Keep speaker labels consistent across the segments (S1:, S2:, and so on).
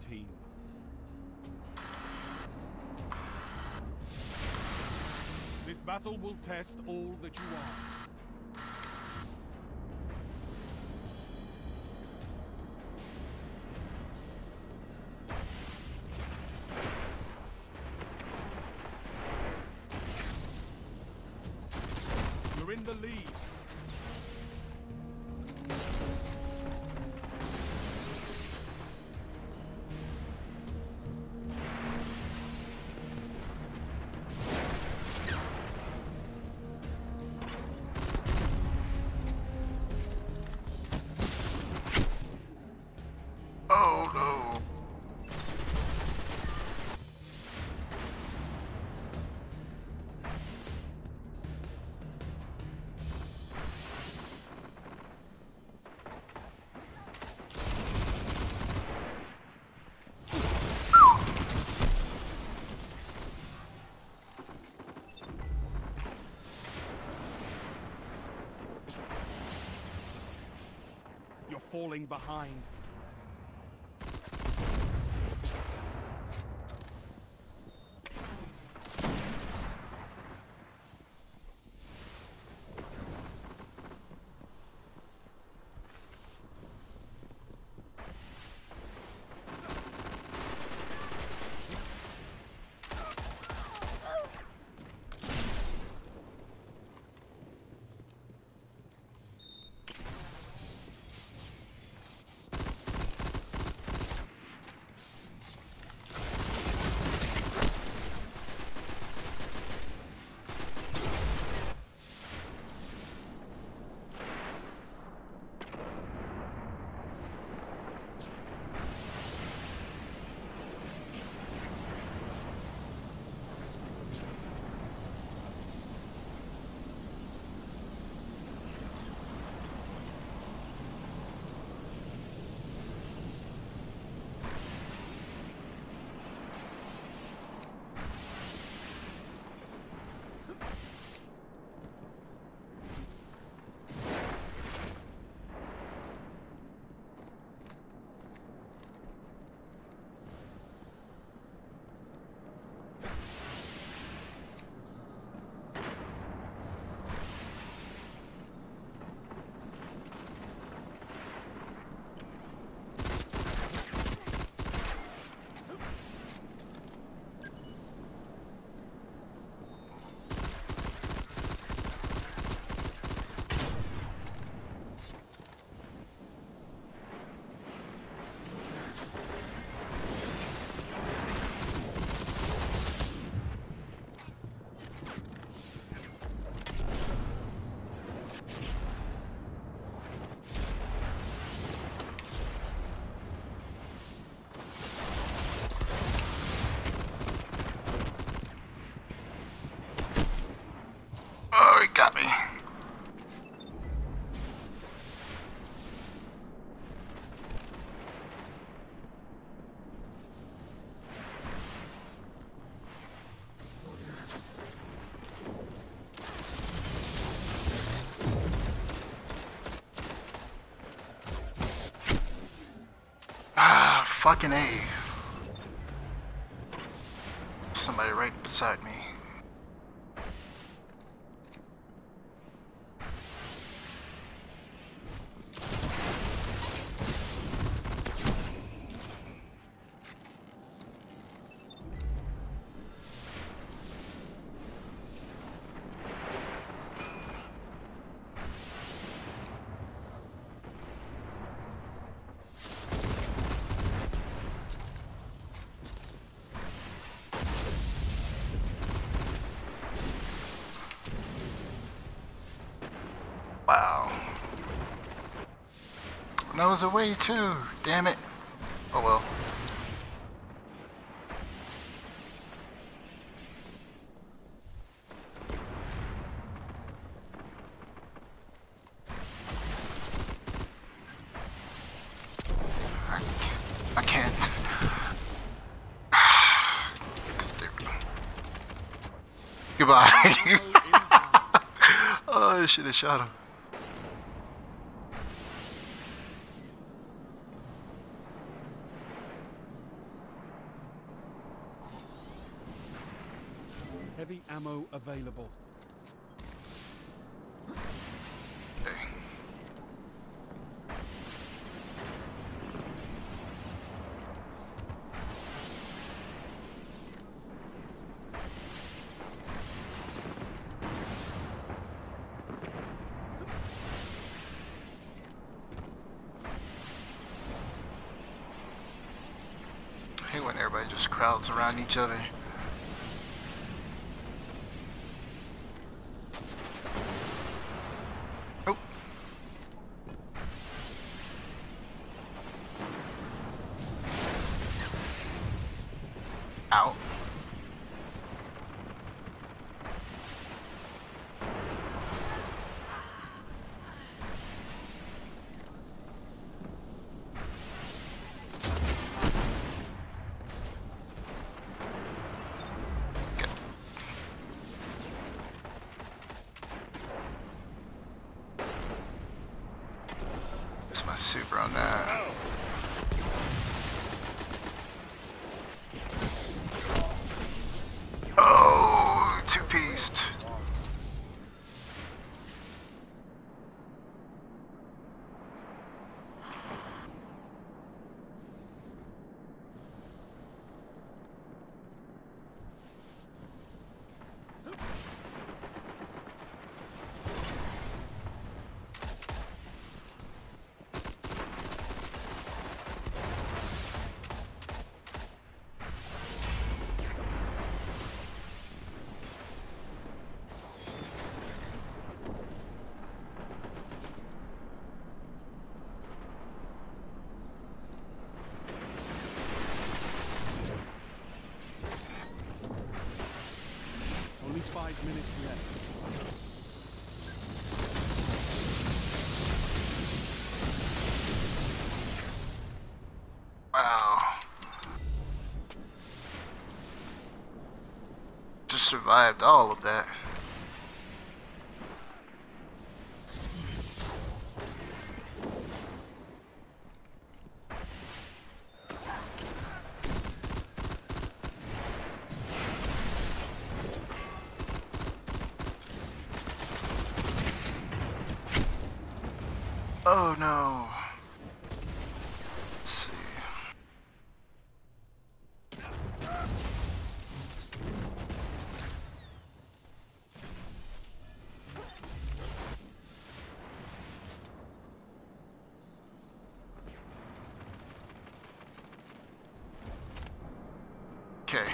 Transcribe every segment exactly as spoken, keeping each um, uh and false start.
S1: team. This battle will test all that you are. You're in the lead.
S2: Oh no.
S1: You're falling behind.
S2: Oh, he got me. Ah, fucking A. Somebody right beside me. Wow. And that was a way too. Damn it. Oh well. I, I can't. Goodbye. Oh, I should have shot him.
S1: Heavy ammo available.
S2: Okay. I hate when everybody just crowds around each other. Oh. Out. My super on that. Oh, two-pieced.
S1: Only five minutes left.
S2: Wow. Just survived all of that. Oh no. Let's see. Okay.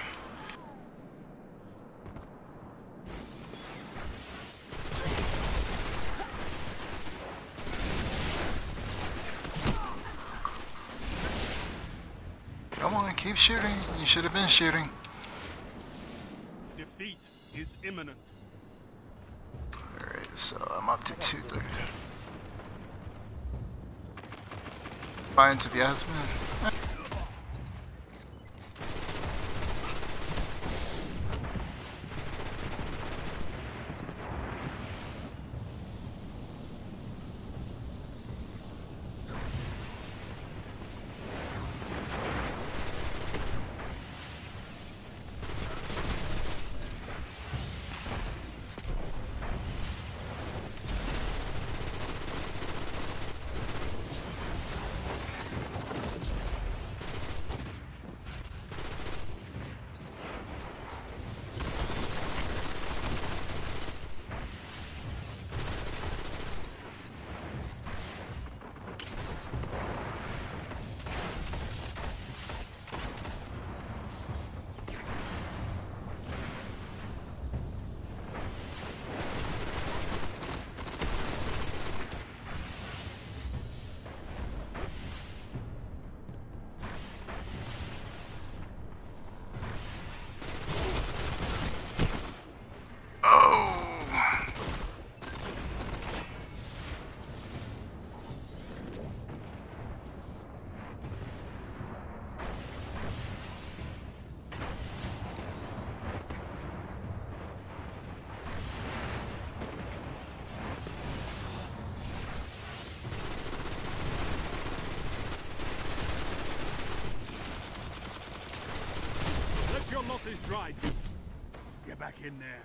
S2: Come on, keep shooting. You should have been shooting.
S1: Defeat is imminent.
S2: Alright, so I'm up to two thirty. Fine to Yasmin.
S1: Let your losses drive you. Get back in there.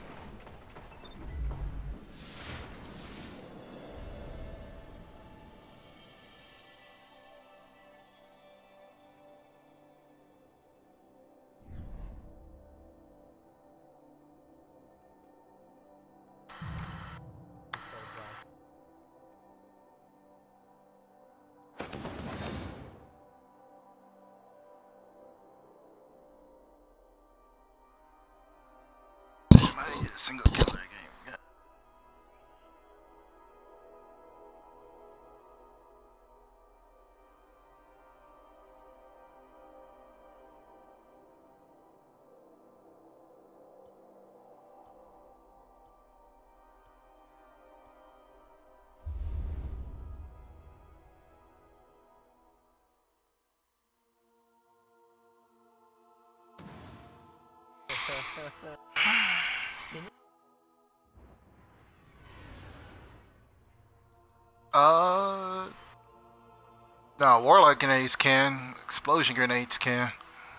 S2: I didn't get a single killer game. Yeah. Uh, no, Warlock grenades can. Explosion grenades can.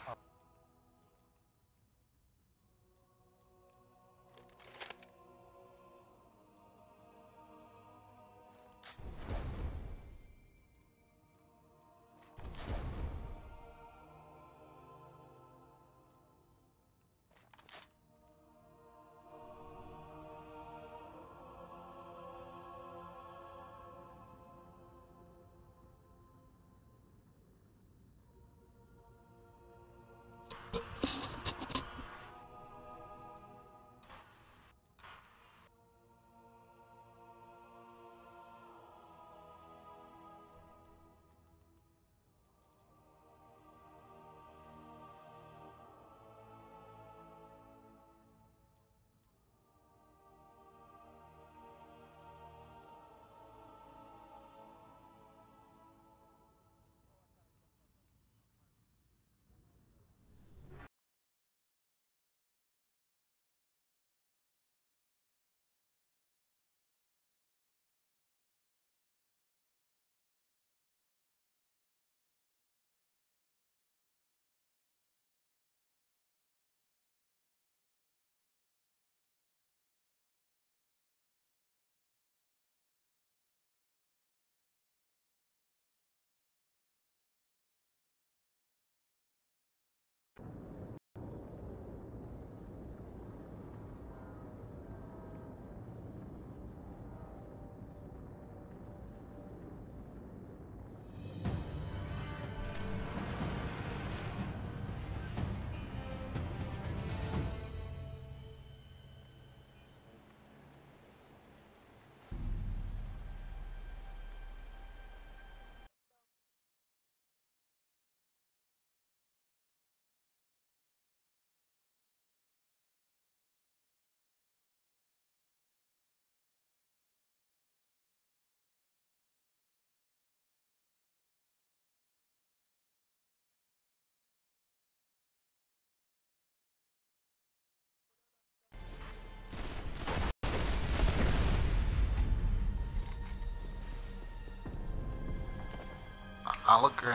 S2: I'll agree.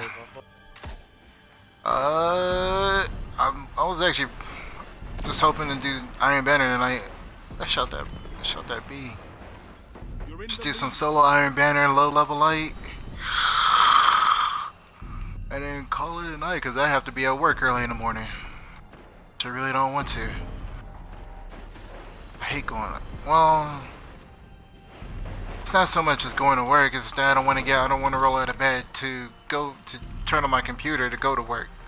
S2: Uh, I'm, I was actually just hoping to do Iron Banner tonight. I shot that. I shot that B. Just do some solo Iron Banner low level light, and then call it a night because I have to be at work early in the morning. Which I really don't want to. I hate going. Well, it's not so much as going to work. It's that I don't want to get. I don't want to roll out of bed to go to turn on my computer to go to work.